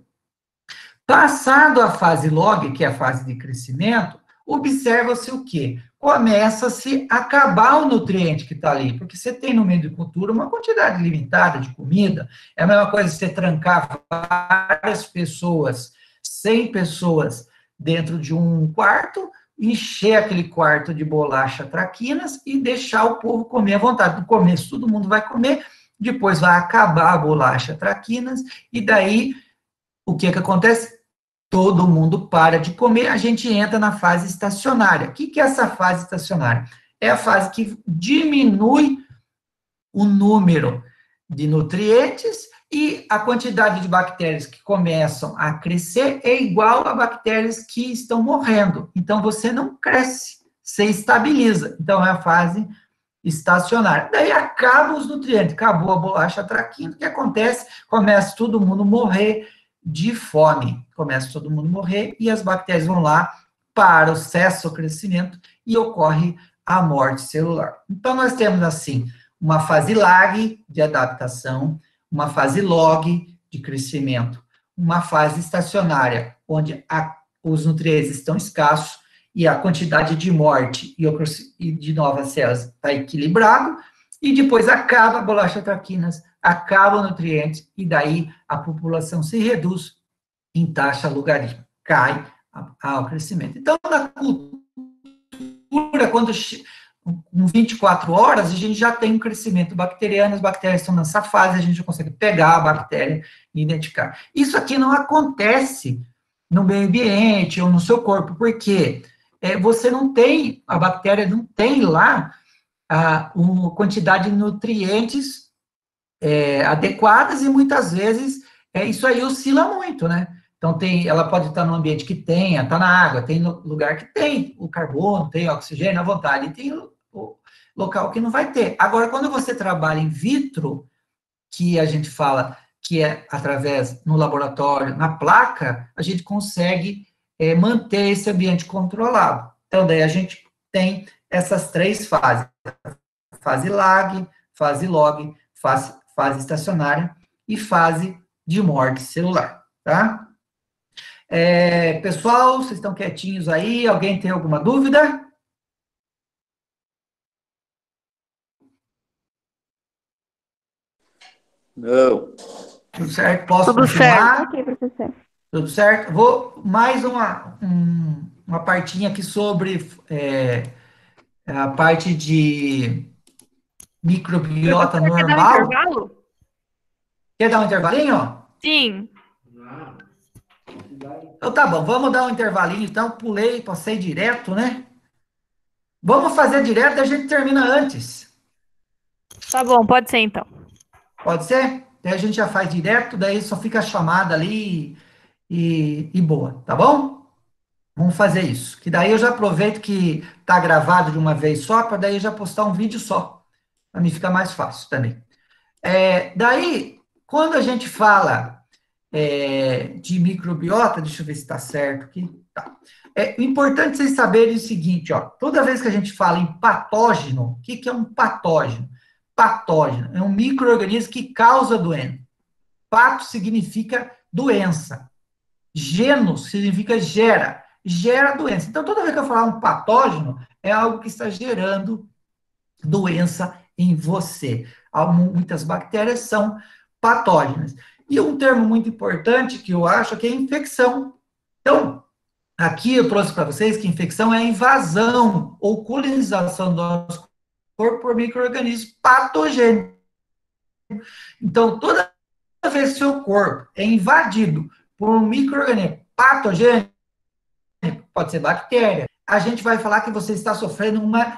Passado a fase log, que é a fase de crescimento, observa-se o quê? Começa-se a acabar o nutriente que está ali, porque você tem no meio de cultura uma quantidade limitada de comida, é a mesma coisa você trancar várias pessoas, cem pessoas dentro de um quarto, encher aquele quarto de bolacha traquinas e deixar o povo comer à vontade. No começo todo mundo vai comer, depois vai acabar a bolacha traquinas, e daí o que que acontece? Todo mundo para de comer, a gente entra na fase estacionária. O que que é essa fase estacionária? É a fase que diminui o número de nutrientes e a quantidade de bactérias que começam a crescer é igual a bactérias que estão morrendo. Então, você não cresce, você estabiliza. Então, é a fase estacionária. Daí acabam os nutrientes, acabou a bolacha traquina, o que acontece? Começa todo mundo morrer de fome, começa todo mundo morrer e as bactérias vão lá para o cessar o crescimento e ocorre a morte celular. Então, nós temos, assim, uma fase lag de adaptação, uma fase log de crescimento, uma fase estacionária, onde a, os nutrientes estão escassos e a quantidade de morte e de novas células está equilibrado, e depois acaba a bolacha traquinas, acaba o nutriente, e daí a população se reduz em taxa logarítmica, cai ao crescimento. Então, na cultura, quando com vinte e quatro horas, a gente já tem um crescimento bacteriano, as bactérias estão nessa fase, a gente já consegue pegar a bactéria e identificar. Isso aqui não acontece no meio ambiente ou no seu corpo, porque é, você não tem, a bactéria não tem lá a uma quantidade de nutrientes é, adequadas, e muitas vezes é, isso aí oscila muito, né? Então, tem, ela pode estar no ambiente que tenha, está na água, tem lugar que tem o carbono, tem o oxigênio à vontade, e tem o, o local que não vai ter. Agora, quando você trabalha in vitro, que a gente fala que é através, no laboratório, na placa, a gente consegue é, manter esse ambiente controlado. Então, daí a gente tem essas três fases, fase lag, fase log, fase, fase estacionária e fase de morte celular, tá? É, pessoal, vocês estão quietinhos aí? Alguém tem alguma dúvida? Não. Tudo certo? Posso Tudo continuar? certo. Ok, professor. Tudo certo? Vou mais uma, um, uma partinha aqui sobre é, a parte de microbiota Professor, quer dar um normal. intervalo? Quer dar um intervalinho? Sim. Então tá bom, vamos dar um intervalinho, então, pulei, passei direto, né? Vamos fazer direto e a gente termina antes. Tá bom, pode ser então. Pode ser? Daí a gente já faz direto, daí só fica a chamada ali e, e boa, tá bom? Vamos fazer isso. Que daí eu já aproveito que tá gravado de uma vez só, para daí já postar um vídeo só. Para mim fica mais fácil também. É, daí, quando a gente fala é, de microbiota, deixa eu ver se está certo aqui. Tá. É importante vocês saberem o seguinte, ó, toda vez que a gente fala em patógeno, o que, que é um patógeno? Patógeno é um micro-organismo que causa doença. Pato significa doença. Geno significa gera. Gera doença. Então, toda vez que eu falar um patógeno, é algo que está gerando doença em você. Muitas bactérias são patógenas. E um termo muito importante que eu acho que é infecção. Então, Aqui eu trouxe para vocês que infecção é a invasão ou colonização do nosso corpo por micro-organismos patogênicos. Então, toda vez que o seu corpo é invadido por um micro-organismo patogênico, pode ser bactéria, a gente vai falar que você está sofrendo uma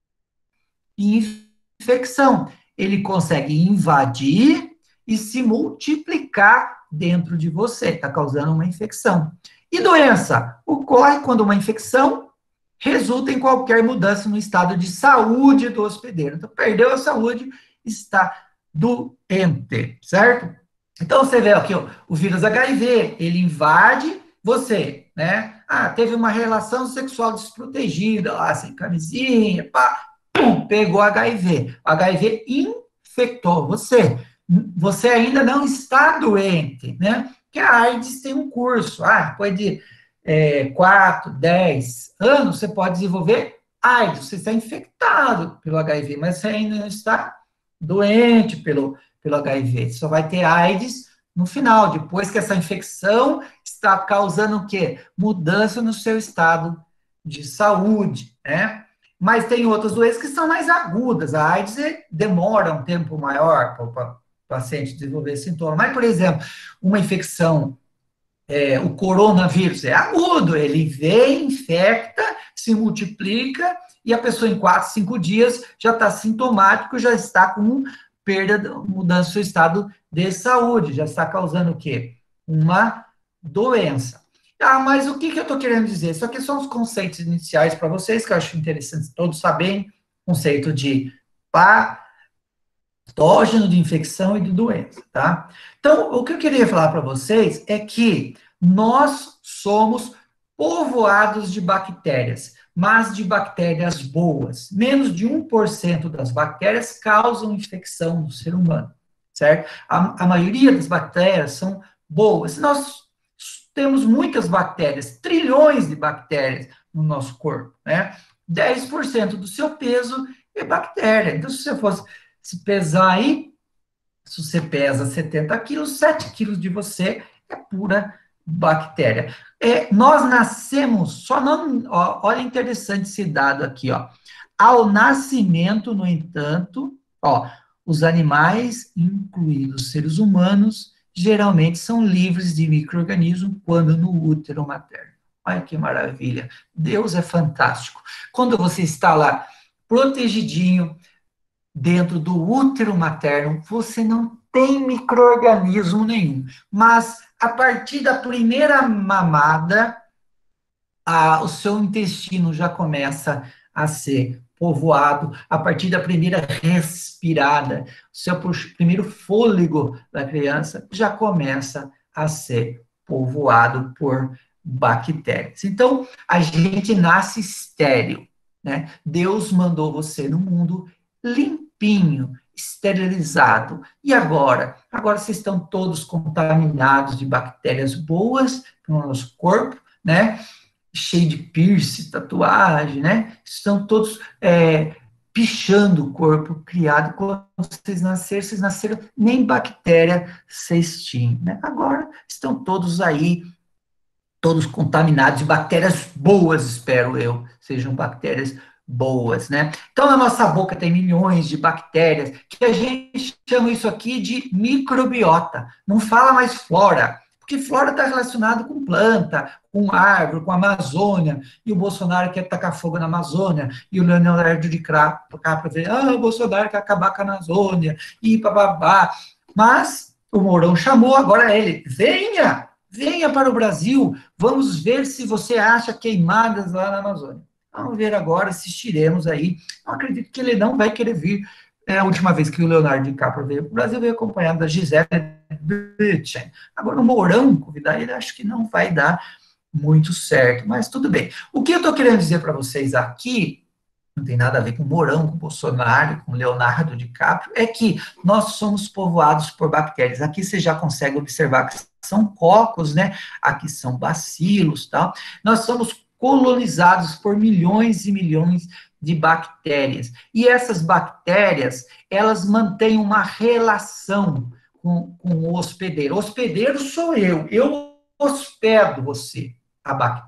infecção. Ele consegue invadir e se multiplicar dentro de você, está causando uma infecção. E doença ocorre quando uma infecção resulta em qualquer mudança no estado de saúde do hospedeiro. Então, perdeu a saúde, está doente, certo? Então, você vê aqui, ó, o vírus H I V, ele invade você, né? Ah, teve uma relação sexual desprotegida, lá, sem camisinha, pá, pum, pegou H I V. O H I V infectou você. Você ainda não está doente, né? Porque a AIDS tem um curso. Ah, depois de é, quatro, dez anos, você pode desenvolver AIDS. Você está infectado pelo H I V, mas você ainda não está doente pelo, pelo H I V. Você só vai ter AIDS no final, depois que essa infecção está causando o quê? Mudança no seu estado de saúde, né? Mas tem outras doenças que são mais agudas. A AIDS demora um tempo maior para o paciente desenvolver sintoma. Mas, por exemplo, uma infecção, é, o coronavírus é agudo, ele vem, infecta, se multiplica, e a pessoa em quatro, cinco dias já está sintomático, já está com perda, mudança do seu estado de saúde, já está causando o quê? Uma doença. Ah, mas o que, que eu estou querendo dizer? Isso aqui são os conceitos iniciais para vocês, que eu acho interessante todos saberem, conceito de patógeno, de infecção e de doença, tá? Então, o que eu queria falar para vocês é que nós somos povoados de bactérias, mas de bactérias boas. Menos de um por cento das bactérias causam infecção no ser humano, certo? A, a maioria das bactérias são boas. Nós temos muitas bactérias, trilhões de bactérias no nosso corpo, né? dez por cento do seu peso é bactéria. Então, se você fosse se pesar aí, se você pesa setenta quilos, sete quilos de você é pura bactéria. É, nós nascemos, só não, ó, olha interessante esse dado aqui, ó. Ao nascimento, no entanto, ó, os animais, incluídos os seres humanos, geralmente são livres de micro-organismos quando no útero materno. Olha que maravilha. Deus é fantástico. Quando você está lá protegidinho dentro do útero materno, você não tem micro-organismo nenhum. Mas a partir da primeira mamada, a, o seu intestino já começa a ser povoado, a partir da primeira respirada, o seu primeiro fôlego da criança já começa a ser povoado por bactérias. Então, a gente nasce estéril, né? Deus mandou você no mundo limpinho, esterilizado. E agora? Agora vocês estão todos contaminados de bactérias boas no nosso corpo, né? Cheio de piercing, tatuagem, né? Estão todos é, pichando o corpo criado quando vocês nasceram, vocês nasceram, nem bactéria vocês tinham, né? Agora estão todos aí, todos contaminados de bactérias boas, espero eu, sejam bactérias boas, né? Então, na nossa boca tem milhões de bactérias, que a gente chama isso aqui de microbiota. Não fala mais flora, porque flora está relacionado com planta, com árvore, com Amazônia, e o Bolsonaro quer tacar fogo na Amazônia, e o Leonardo de cá para ver, ah, o Bolsonaro quer acabar com a Amazônia, e bababá. Mas o Mourão chamou, agora ele, venha, venha para o Brasil, vamos ver se você acha queimadas lá na Amazônia. Vamos ver agora, assistiremos aí. Eu acredito que ele não vai querer vir. É a última vez que o Leonardo DiCaprio veio para o Brasil, veio acompanhado da Gisele Bündchen. Agora, o Mourão, convidar ele, acho que não vai dar muito certo, mas tudo bem. O que eu estou querendo dizer para vocês aqui, não tem nada a ver com o Mourão, com o Bolsonaro, com o Leonardo DiCaprio, é que nós somos povoados por bactérias. Aqui você já consegue observar que são cocos, né? Aqui são bacilos, tal. Nós somos colonizados por milhões e milhões de bactérias. E essas bactérias, elas mantêm uma relação com, com o hospedeiro. O hospedeiro sou eu, eu hospedo você, a bactéria.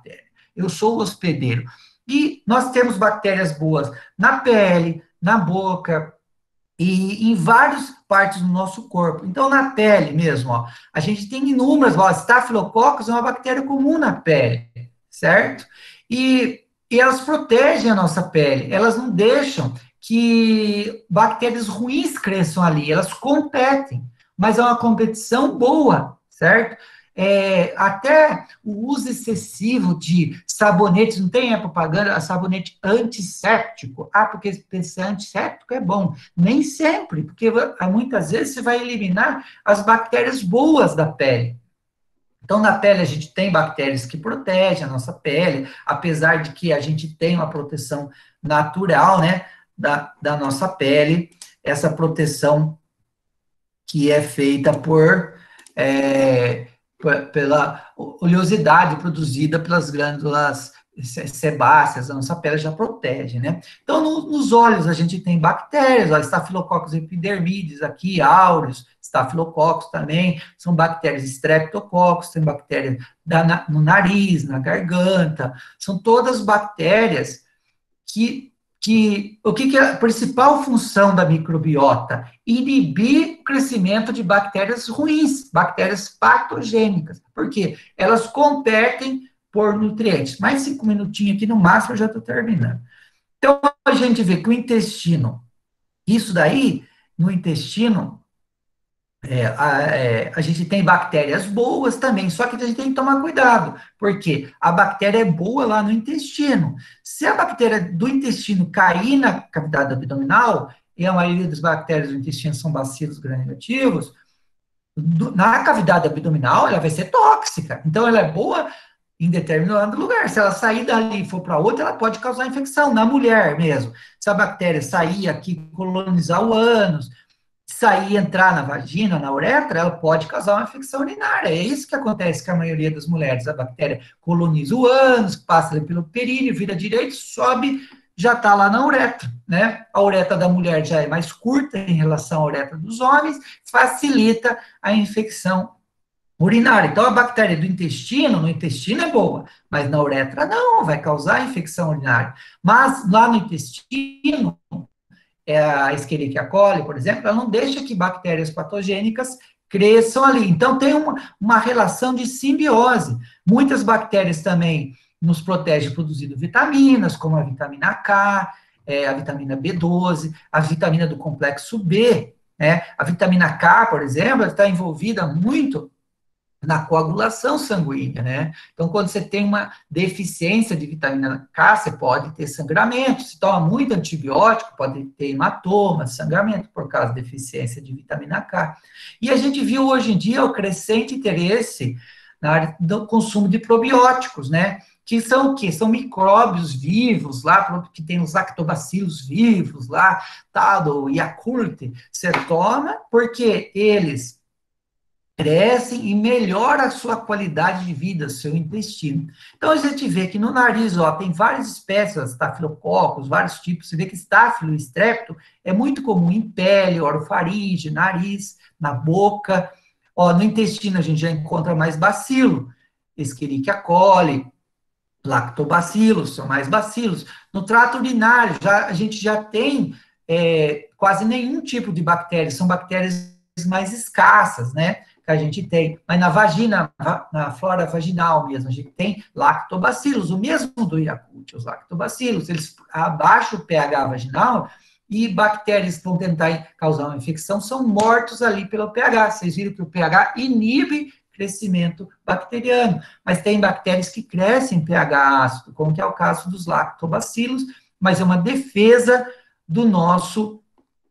eu sou o hospedeiro. E nós temos bactérias boas na pele, na boca, e em várias partes do nosso corpo. Então, na pele mesmo, ó, a gente tem inúmeras, ó, Staphylococcus é uma bactéria comum na pele, certo? E, e elas protegem a nossa pele, elas não deixam que bactérias ruins cresçam ali, elas competem, mas é uma competição boa, certo? É, até o uso excessivo de sabonetes, não tem a propaganda, sabonete antisséptico. Ah, porque esse antisséptico é bom. Nem sempre, porque muitas vezes você vai eliminar as bactérias boas da pele. Então, na pele, a gente tem bactérias que protegem a nossa pele, apesar de que a gente tem uma proteção natural, né, da, da nossa pele, essa proteção que é feita por... É, pela oleosidade produzida pelas glândulas sebáceas, a nossa pele já protege, né? Então, no, nos olhos a gente tem bactérias, ó, Staphylococcus epidermidis aqui, aureus, Staphylococcus também, são bactérias Streptococcus, tem bactérias da, no nariz, na garganta, são todas bactérias que que o que, que é a principal função da microbiota? Inibir o crescimento de bactérias ruins, bactérias patogênicas. Por quê? Elas competem por nutrientes. Mais cinco minutinhos aqui no máximo, eu já estou terminando. Então, a gente vê que o intestino, isso daí, no intestino, É, a, é, a gente tem bactérias boas também, só que a gente tem que tomar cuidado, porque a bactéria é boa lá no intestino. Se a bactéria do intestino cair na cavidade abdominal, e a maioria das bactérias do intestino são bacilos gram-negativos, na cavidade abdominal ela vai ser tóxica. Então ela é boa em determinado lugar. Se ela sair dali e for para outra, ela pode causar infecção, na mulher mesmo. Se a bactéria sair aqui, colonizar o ânus, sair, entrar na vagina, na uretra, ela pode causar uma infecção urinária. É isso que acontece com a maioria das mulheres. A bactéria coloniza o ânus, passa pelo períneo, vira direito, sobe, já está lá na uretra, né? A uretra da mulher já é mais curta em relação à uretra dos homens, facilita a infecção urinária. Então, a bactéria do intestino, no intestino é boa, mas na uretra não, vai causar infecção urinária. Mas lá no intestino, é a Escherichia coli, por exemplo, ela não deixa que bactérias patogênicas cresçam ali. Então, tem uma, uma relação de simbiose. Muitas bactérias também nos protegem produzindo vitaminas, como a vitamina K, é, a vitamina B doze, a vitamina do complexo B, né? A vitamina K, por exemplo, está envolvida muito na coagulação sanguínea, né? Então, quando você tem uma deficiência de vitamina K, você pode ter sangramento. Se toma muito antibiótico, pode ter hematoma, sangramento por causa da deficiência de vitamina K. E a gente viu hoje em dia o crescente interesse na área do consumo de probióticos, né? Que são o quê? São micróbios vivos lá, que tem os lactobacilos vivos lá, tá, do Yakult. Você toma porque eles crescem e melhora a sua qualidade de vida, seu intestino. Então, a gente vê que no nariz, ó, tem várias espécies, estafilococcus, vários tipos. Você vê que estáfilo e estrepto é muito comum em pele, orofaringe, nariz, na boca. Ó, no intestino, a gente já encontra mais bacilo, Escherichia coli, lactobacilos, são mais bacilos. No trato urinário, já, a gente já tem é, quase nenhum tipo de bactérias, são bactérias mais escassas, né? Que a gente tem, mas na vagina, na flora vaginal mesmo, a gente tem lactobacilos, o mesmo do Yakult, os lactobacilos, eles abaixam o pH vaginal e bactérias que vão tentar causar uma infecção são mortos ali pelo pH. Vocês viram que o pH inibe crescimento bacteriano, mas tem bactérias que crescem em pH ácido, como que é o caso dos lactobacilos, mas é uma defesa do nosso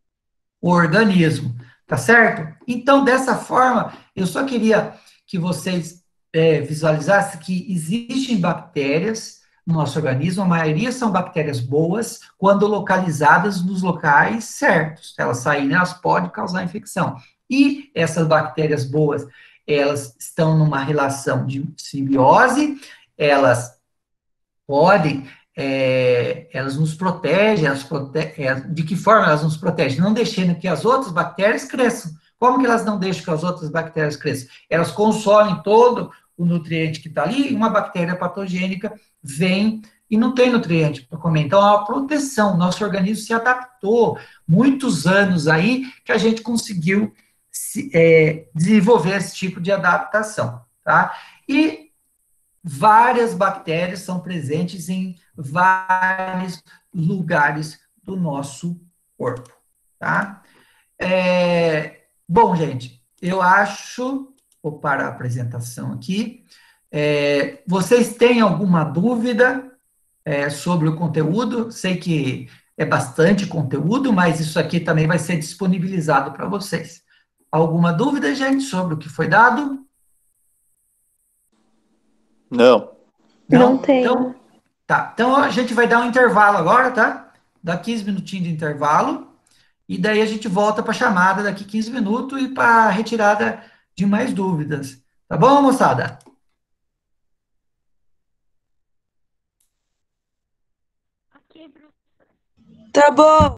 organismo. Tá certo? Então, dessa forma, eu só queria que vocês é, visualizassem que existem bactérias no nosso organismo, a maioria são bactérias boas, quando localizadas nos locais certos. Elas saírem, elas podem causar infecção. E essas bactérias boas, elas estão numa relação de simbiose, elas podem... É, elas nos protegem, elas prote... é, de que forma elas nos protegem? Não deixando que as outras bactérias cresçam. Como que elas não deixam que as outras bactérias cresçam? Elas consomem todo o nutriente que está ali, uma bactéria patogênica vem e não tem nutriente para comer. Então, é uma proteção. Nosso organismo se adaptou muitos anos aí que a gente conseguiu se, é, desenvolver esse tipo de adaptação, tá? E várias bactérias são presentes em vários lugares do nosso corpo, tá? É, bom, gente, eu acho, vou parar a apresentação aqui. É, vocês têm alguma dúvida é, sobre o conteúdo? Sei que é bastante conteúdo, mas isso aqui também vai ser disponibilizado para vocês. Alguma dúvida, gente, sobre o que foi dado? Não. Não Não? tem. Então, tá. Então a gente vai dar um intervalo agora, tá? Dá quinze minutinhos de intervalo. E daí a gente volta para a chamada daqui quinze minutos e para a retirada de mais dúvidas. Tá bom, moçada? Tá bom.